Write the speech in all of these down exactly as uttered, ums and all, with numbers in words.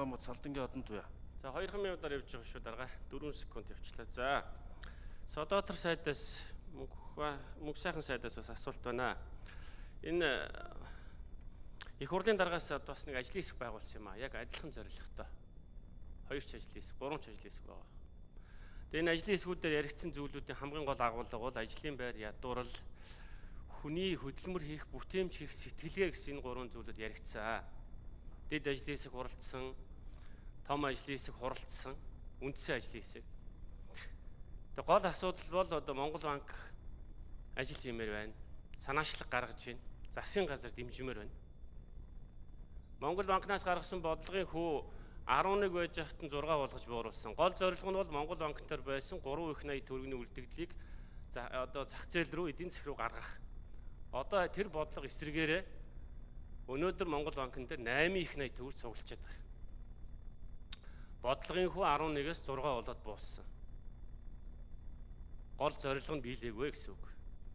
Ангамот Салдангийн одон туяа. За хоёр минутаар явж байгаа шүү дарга. дөрвөн секунд явчлаа. За. Содотор сайдаас мөнх сайхан сайдаас бас асуулт байна. Энэ их хурлын даргаас бас нэг ажлын хэсэг байгуулсан юм а. Яг адилхан зорилготой. Хоёр ч ажлын хэсэг, гурван ч ажлын хэсэг байгаа. Тэгээ энэ ажлын хэсгүүдээр яригдсан зүйлүүдийн хамгийн гол агуулга бол ажлын байр, ядуурл, хүний хөдөлмөр хийх, бүтээмж хийх сэтгэлгээ гэсэн энэ гурван зүйлүүд яригдсан. Дэд ажлын хэсэг хуралдсан, том ажлын хэсэг хуралдсан, үндсэн ажлын хэсэг. Тэгээ гол асуудал бол одоо Монгол банк ажил хиймээр байна. Санаачлаг гаргаж байна. Засгийн газар дэмжмээр байна. Монгол банкнаас гаргасан бодлогын хүү арван нэг байж хатан зураг болгож бууруулсан. Гол зорилго нь бол Монгол банкнаар байсан гурван их найд төгрөгийн үлдэгдлийг одоо зах зээл рүү, эдийн засаг руу гаргах. Одоо тэр бодлого эсрэгээрээ өнөөдөр Монгол банкн дээр найман их найд төгрөг цуглуулчихад байгаа. Бодлогын хүү арван нэгээс зураг болоод бууссан. Гол зорилго нь биелээгүй гэсэн үг.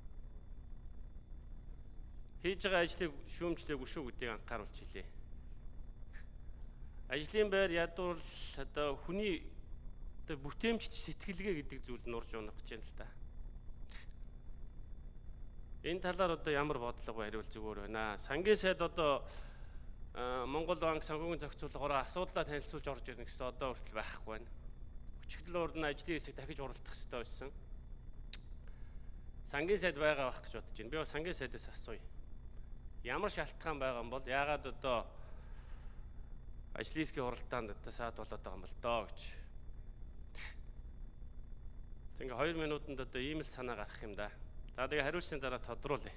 Хийж байгаа ажлыг шүүмжлээгүй шүү гэдгийг анхааруулж хэлье. Ажлын байр, ядуурл одоо хүний одоо бүтээмжт сэтгэлгээ гэдэг зүйл нурж унах гэж байна л да. Энэ талаар одоо ямар бодлого хариул зүгээр байна. Сангийн сайд одоо Монгол банк санхүүгийн зохицуулалтаараа асуудлаа танилцуулж орж ирнэ гэсэн одоо хүртэл байхгүй байна. Өчигдөр урд нь ажлын хэсэг дахиж уралдах хэрэгтэй байсан. Сангийн сайд байгаа байх гэж бодож байна. Би бас сангийн сайдаас асууя. Ямар шалтгаан байгаа юм бол яагаад одоо ажлын хэсгийн хуралдаанд одоо саад болоод байгаа юм бол доо гэж. Тэг ингээ хоёр минутанд одоо ийм л санаа гарах юм да. За тэгээ хариулсны дараа тодруулъя.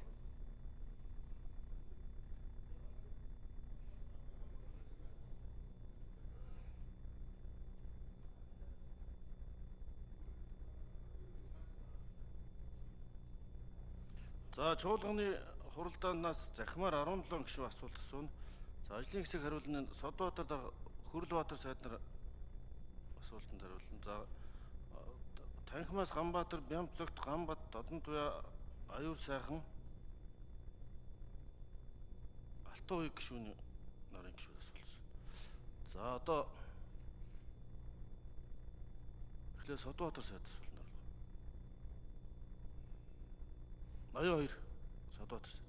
За чуулганы хуралдаанаас захимаар арван долоо гишүүн асуулт асууна. За ажлын хэсэг хариулна Содбаатар Хөрлбаатар сайднаар асуултанд хариулна. За танхимаас Ганбаатар, Бямцогт, Ганбат, Додон туяа, Аюур сайхан Алтан уян гишүүний нарын гишүүд асуулт. За одоо эхлээ Содбаатар сайд асуулт. ноён хоёр Содбаатар сайд.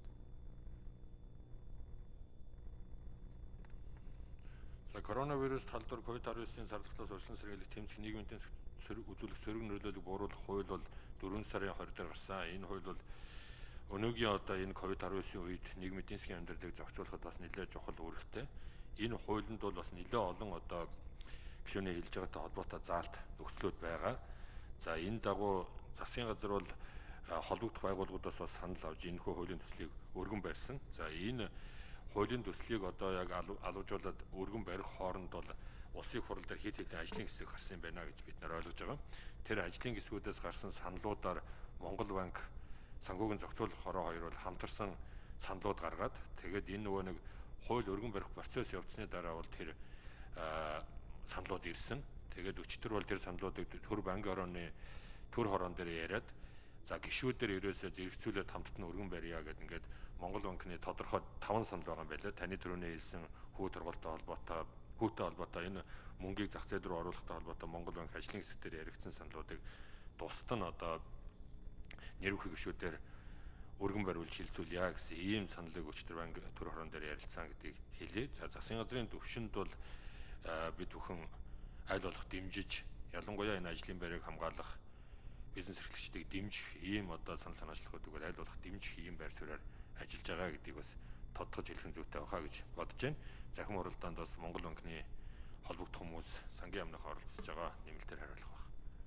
За коронавирус талдвар ковид арван девятын сардлаас урьдчилан сэргийлэх тэмцэх нийгмийн сөрөг үзүүлэх сөрөг нөлөөллийг бууруулах хууль бол дөрвөн сарын хоёр дээр гарсан. Энэ хууль бол өнөөгийн одоо энэ ковид арван девятын үед нийгмийн эдийн засгийн амьдралыг зохицуулахад бас нэлээд чухал үүрэгтэй. Энэ хуулинд бол бас нэлээд олон одоо гишүүний хэлж байгаатай холбоотой заалт нөхцлүүд байгаа. За энэ дагуу засгийн газар бол холбогдох байгууллагуудаас бас санал авч энэ хуулийн төслийг өргөн барьсан. За энэ хуулийн төслийг одоо яг алуужуулаад өргөн барих хооронд бол улсын хурал дээр хэд хэдэн ажлын хэсэг гарсан байна гэж бид нар ойлгож байгаа. Тэр ажлын хэсгүүдээс гарсан саналуудаар Монгол банк санхүүгийн зохицуулах хороо хоёр бол хамтарсан саналууд гаргаад тэгээд энэ нөгөө нэг хууль өргөн барих процесс явцсны дараа бол тэр саналууд ирсэн. Тэгээд өчтөр бол тэр саналуудыг төр банкны орооны төр хороон дээр яриад за гишүүдээр ерөөсөө зэрэгцүүлээд хамтд нь өргөн барья гэдэг ингээд Монгол банкны тодорхой таван санал байгаа юм байлаа. Таны түрүүний хэлсэн хүү тургуультай холбоотой, хүүтэй холбоотой энэ мөнгийг зах зээл рүү оруулахтай холбоотой Монгол банк ажлын хэсгээр яригдсан саналуудыг тусад нь одоо нэр бүхий гишүүдээр өргөн бариулж хилцүүлъя гэсэн ийм саналыг өчтөр банк төр хорон дээр ярилцсан гэдгийг хэлье. За засгийн газрын төвшөнд бол бид бүхэн аль болох дэмжиж ялангуяа энэ ажлын байрыг хамгаалах бизнес эрхлэгчдийг дэмжих ийм одоо санал санаачлалуудыг аль болох дэмжих ийм байр суурьаар ажиллаж байгаа гэдгийг бас тодтогч хэлэх нь зүйтэй байхаа гэж бодож байна. Захим хуралдаанд бас Монгол банкны холбогдох хүмүүс сангийн амнах оролцож байгаа нэмэлтээр хариулах баг.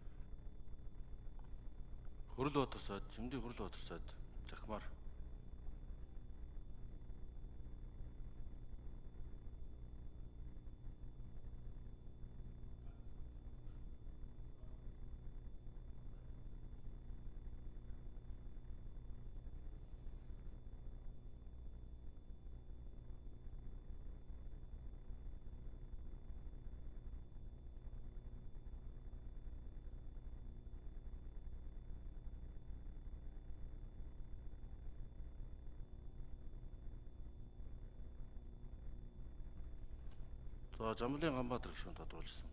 Хөрлбаатар сайд, Жимдийн Хөрлбаатар сайд захимаар За Жамлын Ганбаатар гишүүн тодруулсан.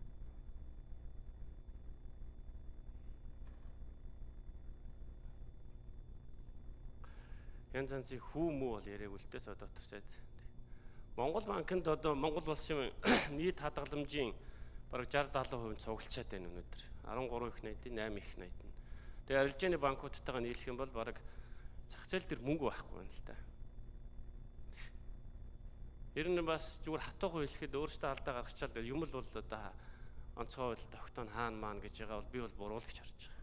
Янз янзын хүү мүү бол яриаг үлдээ Содотор сайд. Монгол банкнд одоо Монгол улсын нийт хадгаламжийн бараг шестьдесят70% хувь цуглчаад байна өнөөдөр. арван гурван их найдын восемь их найдын. Тэгээ арилжааны банкудтайгаа нийлэх юм бол бараг зах зээл дээр мөнгө байхгүй байна л да. Ер нь бас зүгээр хатуухан хэлэхэд өөрөөсөө алдаа гаргачаал юм л бол одоо онцгой байдал тогтоон хаана маана гэж байгаа бол би бол буруу л гэж харж байгаа.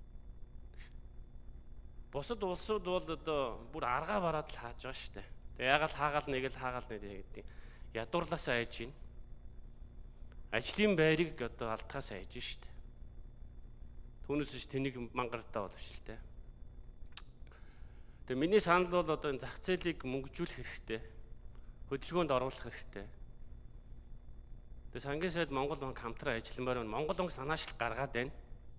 Бусад улсууд бол одоо бүр аргаа бараад л хааж байгаа шүү дээ. Тэгээ ягаал хаагаал нэг л хаагаал нэг гэдэг ядуурлаас айж гин. Ажлын байрыг одоо алдхаас айж шүү дээ. Түүнээс ч тэнийг мангартаа бол биш л дээ. Тэгээ миний санал бол одоо энэ зах зээлийг мөнгөжүүлэх хэрэгтэй. Хөдөлгөөнд оруулах хэрэгтэй. Тэгээ сангийн сайд Монгол банк хамтран ажилламаар байна. Монгол банк санаачлал гаргаад байна.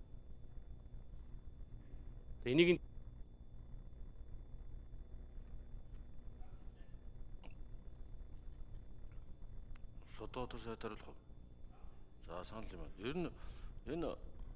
Тэгээ энийг Содотор сайдаар л. За санал юм байна. Ер нь энэ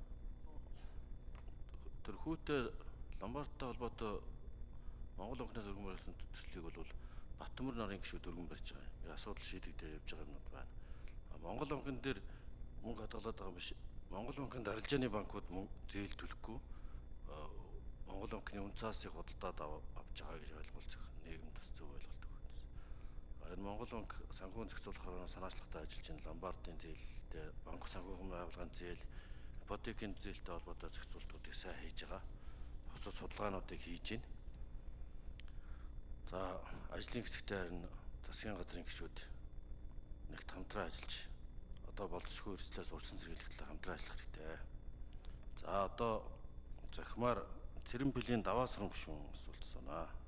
тэрхүүтэй Ломбардтай холбоотой Монгол банкнаас өргөн барьсан төслийг бол Баттамөр нарын гишүүд өргөн барьж байгаа юм. Асуудал шийдэгдээ явж байгаа юмнууд байна. Монгол банкн дээр мөнгө хадгалаад байгаа юм биш. Монгол банкнд арилжааны банкуд мөнгө зээл төлөхгүй Монгол банкны үн цаасыг худалдаад авч байгаа гэж ойлголцох нийгэмд бас зөв ойлголт өгсөн. Энэ Монгол банк санхүүгийн зохицуулахаар санаачлагтай ажиллаж байна. Ломбардын зээлтэй, банк санхүүгийн байгууллагын зээл, ипотекийн зээлтэй холбоотой зохицуултуудыг сайн хийж байгаа. Бусад судалгаануудыг хийж байна. За ажлын хэсэгтээ харин засгийн газрын гишүүд нэгт хамтран ажиллаж одоо болцсохгүй эрсдлээс урьдчилан сэргийлэх талаар хамтран ажиллах хэрэгтэй. За одоо захимаар Цэрэн Бэлийн даваа сурам гишүүн асуулт санаа.